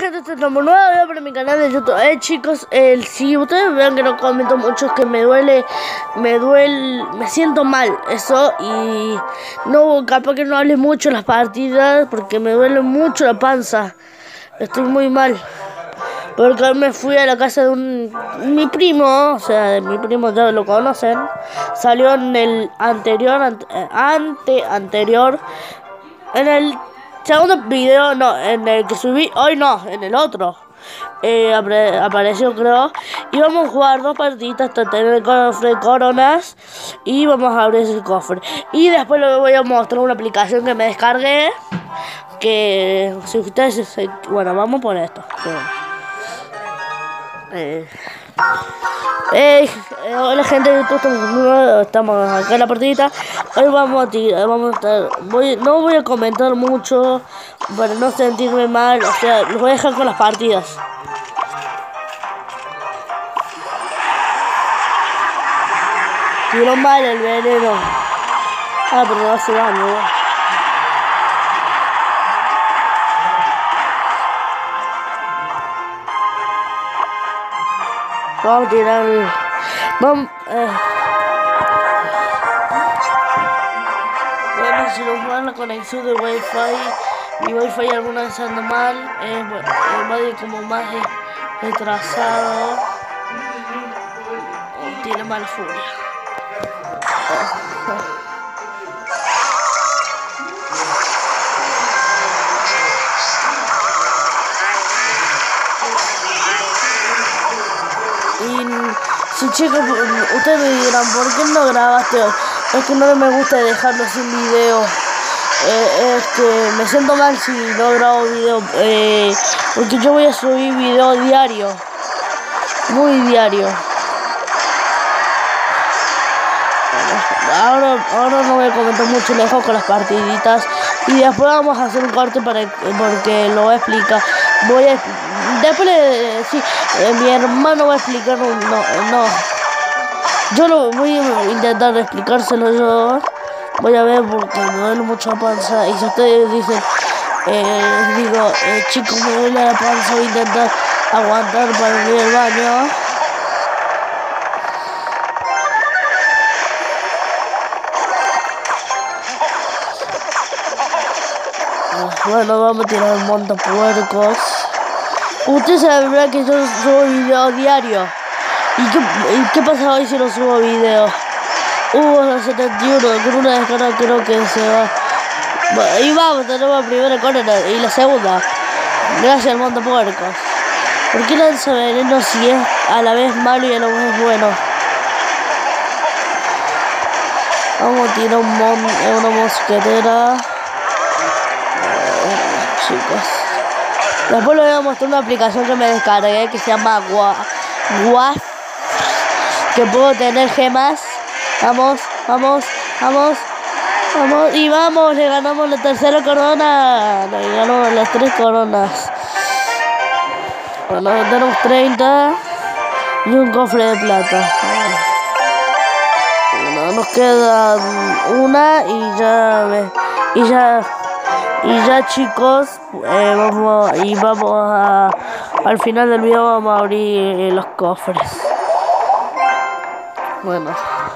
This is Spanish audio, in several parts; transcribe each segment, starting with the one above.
gente, estamos nueva video para mi canal de YouTube. Chicos, si ustedes vean que no comento mucho, es que me siento mal, eso, y no, capaz que no hable mucho en las partidas, porque me duele mucho la panza, estoy muy mal, porque hoy me fui a la casa de mi primo, o sea, de mi primo, ya lo conocen, salió en el anterior, en el segundo video, no, en el que subí hoy, no, en el otro apareció, creo, y vamos a jugar 2 partiditas hasta tener el cofre de coronas, y vamos a abrir ese cofre, y después les voy a mostrar una aplicación que me descargué, que si ustedes, bueno, vamos por esto, hola gente de YouTube, estamos acá en la partidita. Hoy vamos a estar, no voy a comentar mucho para no sentirme mal, o sea, los voy a dejar con las partidas. Tiró mal el veneno. Pero no hace daño, Vamos a tirar. Bueno, si nos van la conexión de Wi-Fi, mi Wi-Fi alguna vez anda mal, va a ir como más retrasado, o tiene mala furia. Sí, chicos, ustedes me dirán, ¿por qué no grabaste hoy? Es que no me gusta dejarlo sin video. Me siento mal si no grabo video, porque yo voy a subir video diario, muy diario. Ahora no voy a comentar mucho, le dejo con las partiditas y después vamos a hacer un corte porque lo voy a explicar. Mi hermano va a explicar, no. Yo lo voy a intentar explicárselo yo. Voy a ver porque me duele mucho la panza. Y si ustedes dicen, chicos, me duele la panza, voy a intentar aguantar para ir al baño. Bueno, vamos a tirar un montapuercos. Ustedes sabrán que yo subo video diario. ¿Y qué pasa hoy si no subo video? A 71, con una descarga creo que se va. Y vamos, tenemos la primera corona y la segunda. Gracias al montapuercos. ¿Por qué lanza veneno si es a la vez malo y a la vez bueno? Vamos a tirar una mosquetera. Chicos, después les voy a mostrar una aplicación que me descargué que se llama WAF, que puedo tener gemas. Vamos, y vamos, le ganamos la tercera corona, le ganamos las 3 coronas. Bueno, tenemos 30 y un cofre de plata. Bueno, nos queda una y ya chicos, al final del video vamos a abrir los cofres. Bueno,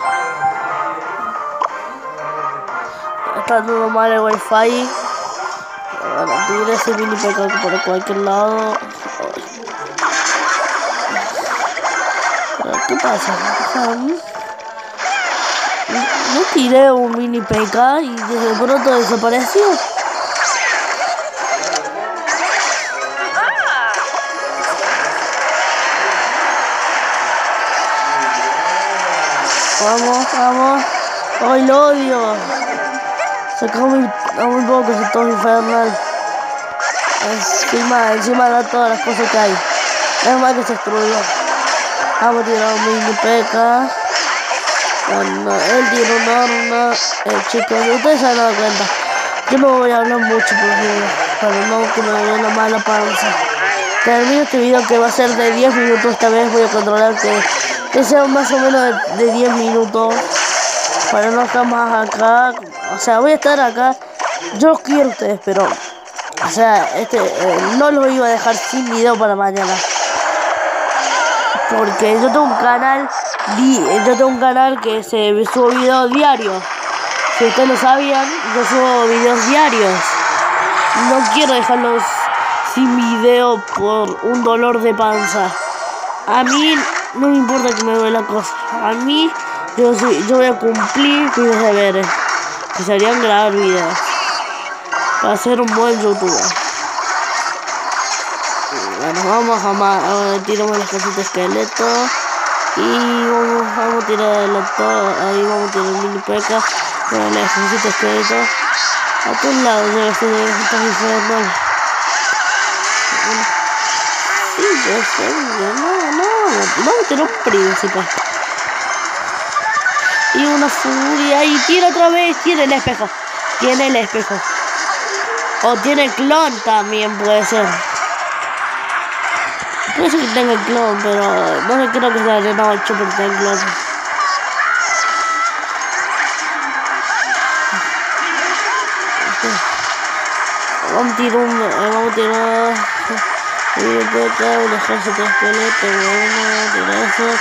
está todo mal el Wi-Fi. Bueno, tiré ese mini pecado por cualquier lado. ¿Qué pasa? No tiré un mini PK y de pronto desapareció. Vamos. Ay, lo odio. Sacó muy poco ese todo infernal. Encima da todas las cosas que hay. Es más que se destruyó. Vamos a tirar un mini peca. Bueno, él tiró una horna. Chicos, ustedes se han dado cuenta. Yo no voy a hablar mucho para no que me duele la mala panza. Termino este video que va a ser de 10 minutos. Esta vez voy a controlar que sea más o menos de 10 minutos para no estar más acá. O sea, voy a estar acá. Yo los quiero a ustedes, pero O sea, no lo iba a dejar sin video para mañana. Porque yo tengo un canal que se subo videos diarios. Si ustedes lo sabían, yo subo videos diarios. No quiero dejarlos sin video por un dolor de panza. A mí no me importa que me duele la cosa. A mí yo voy a cumplir mis deberes, que serían grabar videos para ser un buen youtuber. Bueno, vamos a tiramos las cositas de esqueleto y vamos a tirar ahí vamos a tirar el mini peca, bueno, las cositas de esqueleto a todos lados debe ser diferente. Vamos a tirar un príncipe y una furia y tira otra vez, tiene el espejo o tiene clon también, puede ser que tenga clon, pero no creo que sea arena 8 pero tenga clon. Vamos a tirar un ejército de esqueleto, vamos a tirar eso.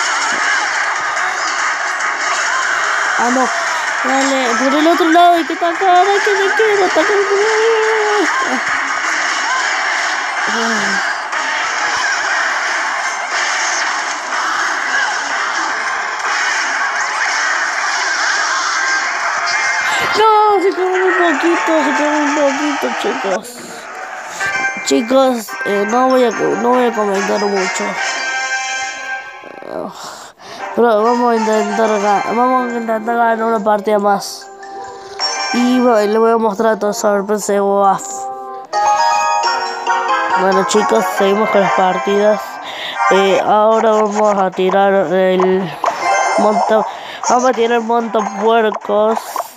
No, dale, por el otro lado hay que atacar, atacar. No, se quedó muy poquito, chicos, no voy a comentar mucho, pero vamos a intentar ganar una partida más y bueno, le voy a mostrar todo sorpresa de WAF. Bueno chicos, seguimos con las partidas. Ahora vamos a tirar el montapuercos.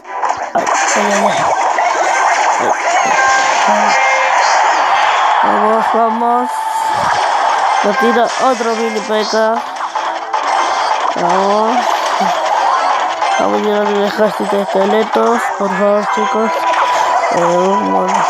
Vamos. Nos tira otro mini peca. Vamos a tirar el ejército de esqueletos, por favor chicos. Bueno.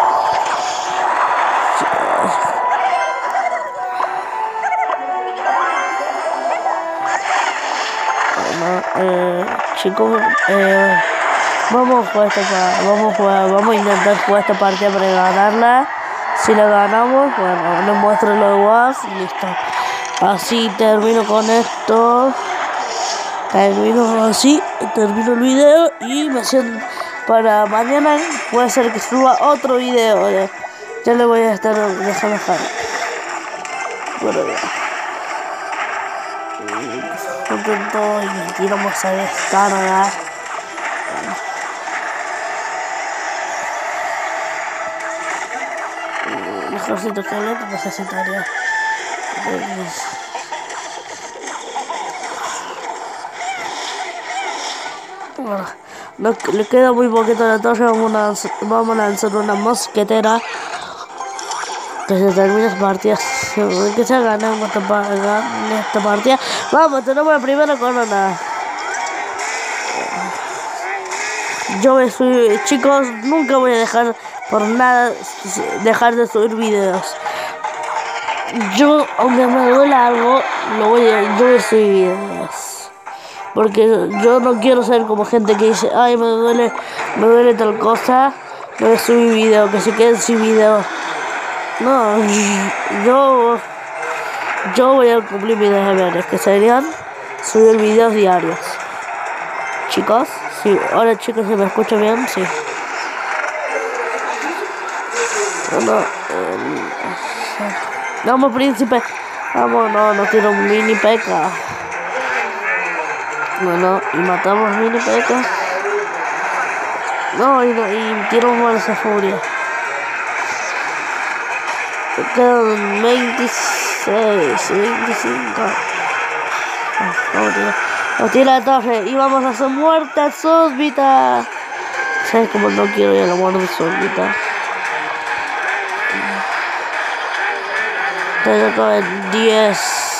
Chicos, vamos a intentar jugar esta partida para ganarla. Si la ganamos, bueno, les muestro lo de WAF y listo. Así termino con esto. Termino el video y me siento para mañana. Puede ser que suba otro video. Ya le voy a estar dejando dejar. Bueno, contento y tiramos a descarga. El ejército esqueleto necesitaría. Bueno, le queda muy poquito a la torre. Vamos a lanzar una mosquetera que se termine esta partida. Que se gane esta partida. Vamos, tenemos la primera corona. Chicos, nunca voy a dejar por nada de subir videos. Yo, aunque me duela algo, yo voy a subir videos. Porque yo no quiero ser como gente que dice, ay, me duele tal cosa, voy a subir video, que se queden sin video. No, yo voy a cumplir mis deberes, que serían subir videos diarios. Chicos, sí, ahora chicos, ¿se me escucha bien? Sí. Bueno, vamos príncipe, vamos, nos tira un mini peca. Bueno, y matamos mini peca. No, y tiramos esa furia. Quedan 26, 25. Nos tira la torre y vamos a hacer muerte súbita. ¿Sabes cómo no quiero ir a la muerte súbita? Estoy acá en 10.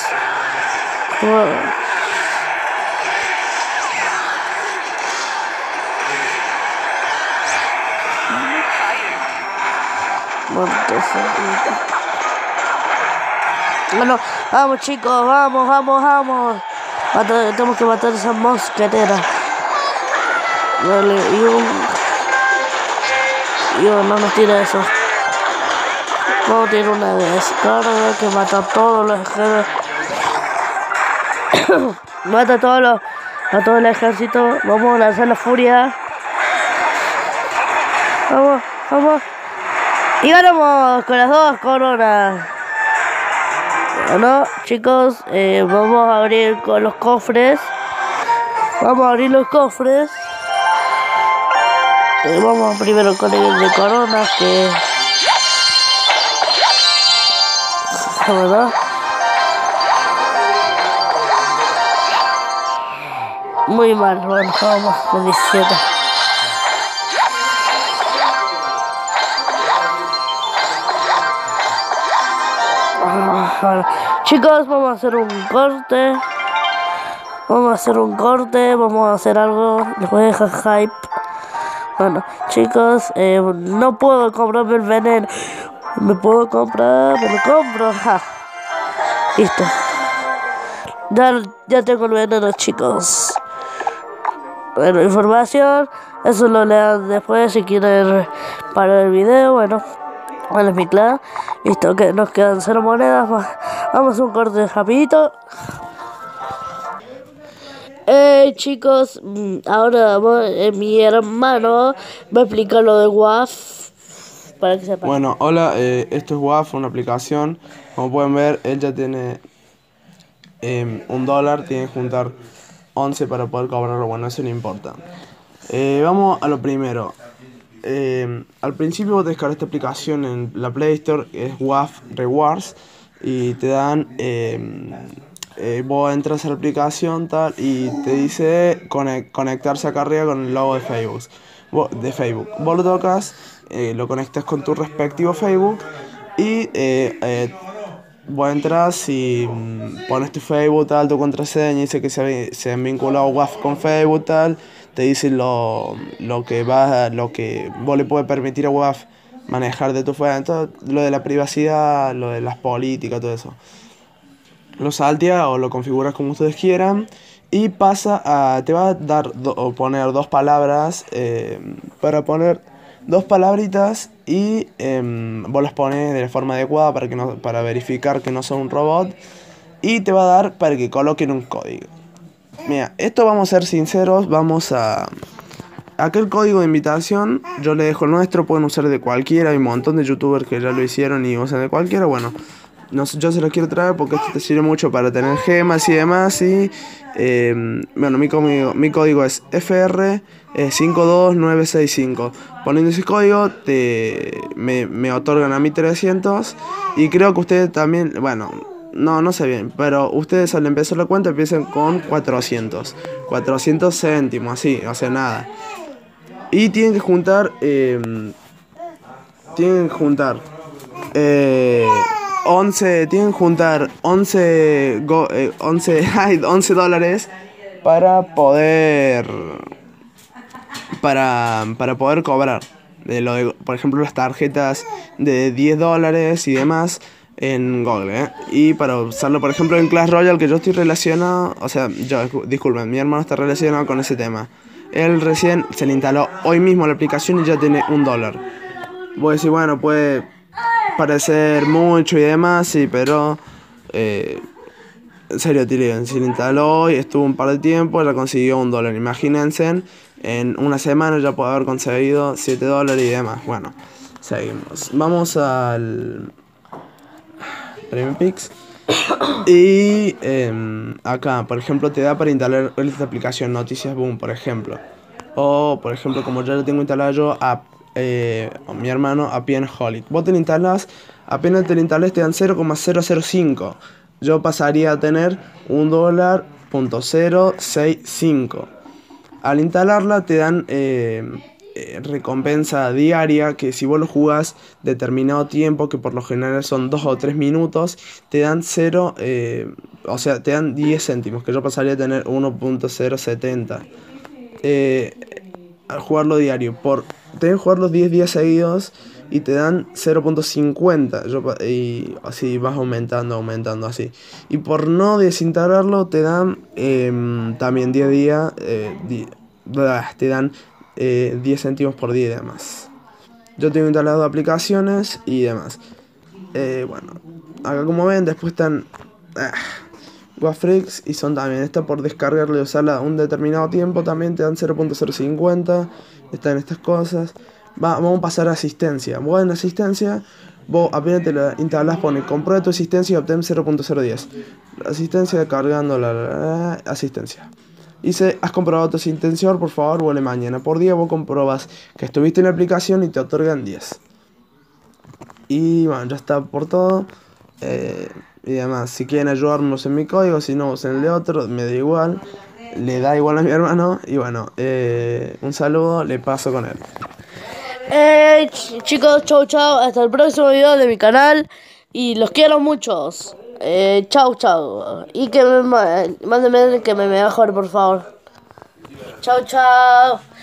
Bueno, vamos chicos, vamos. Tenemos que matar a esa mosquetera. Vale, no nos tira eso. Vamos a tirar una descarga que mata a todos los ejércitos. Mata a todo el ejército. Vamos a lanzar la furia. Vamos. Y ganamos con las 2 coronas. Bueno, chicos, vamos a abrir con los cofres. Vamos a abrir los cofres. Vamos primero con el de coronas, que... ¿verdad? Muy mal, bueno, vamos con 17. Bueno, chicos, vamos a hacer un corte. Vamos a hacer algo. Les voy a dejar hype. Bueno, chicos, no puedo comprarme el veneno. Me lo compro. Ja. Listo. Ya tengo el veneno, chicos. Bueno, información. Eso lo lean después si quieren parar el video. Bueno, es mi clan. Listo, que nos quedan 0 monedas. Vamos a un corte rapidito. Chicos, ahora mi hermano va a explicar lo de WAF para que sepan. Bueno, hola, esto es WAF, una aplicación. Como pueden ver, él ya tiene $1, tiene que juntar 11 para poder cobrarlo. Bueno, eso no importa. Vamos a lo primero. Al principio vos descargas esta aplicación en la Play Store, que es WAF Rewards, y te dan... vos entras a la aplicación tal y te dice conectarse acá arriba con el logo de Facebook. Vos lo tocas, lo conectas con tu respectivo Facebook y vos entras y pones tu Facebook tal, tu contraseña, dice que se han vinculado WAF con Facebook tal, te dice lo que vos le puedes permitir a WAF manejar de tu Facebook, todo lo de la privacidad, lo de las políticas, todo eso. Lo saltea o lo configuras como ustedes quieran y te va a dar o poner 2 palabras para poner 2 palabritas y vos las pones de la forma adecuada para verificar que no son un robot, y te va a dar para que coloquen un código. Mira, esto vamos a ser sinceros, vamos a... Aquel código de invitación, yo le dejo el nuestro, pueden usar de cualquiera, hay un montón de youtubers que ya lo hicieron y usan de cualquiera, bueno... yo se lo quiero traer porque esto te sirve mucho para tener gemas y demás. Y bueno, mi código es FR52965. Poniendo ese código me otorgan a mí 300. Y creo que ustedes también, bueno, no sé bien, pero ustedes al empezar la cuenta empiezan con 400 céntimos, así, o sea, nada. Y tienen que juntar 11 dólares para poder cobrar por ejemplo, las tarjetas de $10 y demás en Google, y para usarlo, por ejemplo, en Clash Royale, que yo estoy relacionado, o sea, disculpen, mi hermano está relacionado con ese tema. Él recién se le instaló hoy mismo la aplicación y ya tiene $1. Voy a decir, bueno, puede parecer mucho y demás, sí, pero en serio, tío, se le instaló hoy, estuvo un par de tiempo, ya consiguió $1. Imagínense, en una semana ya puede haber conseguido $7 y demás. Bueno, seguimos. Vamos al Premium Pix. Y acá, por ejemplo, te da para instalar esta aplicación Noticias Boom, por ejemplo. O, por ejemplo, como ya lo tengo instalado yo, mi hermano, Appianholic. Vos te lo instalás, apenas te lo instalás te dan 0,005. Yo pasaría a tener $1.065. Al instalarla te dan recompensa diaria, que si vos lo jugás determinado tiempo, que por lo general son 2 o 3 minutos, te dan 0, o sea, te dan 10 céntimos, que yo pasaría a tener 1.070. Al jugarlo diario, tenés que jugar los 10 días seguidos, y te dan 0.50. Y así vas aumentando así. Y por no desinstalarlo te dan también 10 días, te dan 10 céntimos por día y demás. Yo tengo instalado aplicaciones y demás. Bueno, acá como ven, después están Wafreaks y son también, esta por descargarla y usarla un determinado tiempo también te dan 0.050. Están estas cosas. Vamos a pasar a asistencia. Vos en asistencia, vos apenas te la instalás, pone comprueba tu asistencia y obtén 0.010. La asistencia cargando la asistencia. Dice, has comprobado tu asistencia, por favor, vuelve mañana. Por día vos comprobas que estuviste en la aplicación y te otorgan 10. Y bueno, ya está por todo. Y además, si quieren ayudarnos en mi código, si no, en el de otro, me da igual. Le da igual a mi hermano. Y bueno, un saludo, le paso con él. Chicos, chau chau. Hasta el próximo video de mi canal. Y los quiero muchos. Chau chau. Y que mándenme que me mejore, por favor. Chau chau.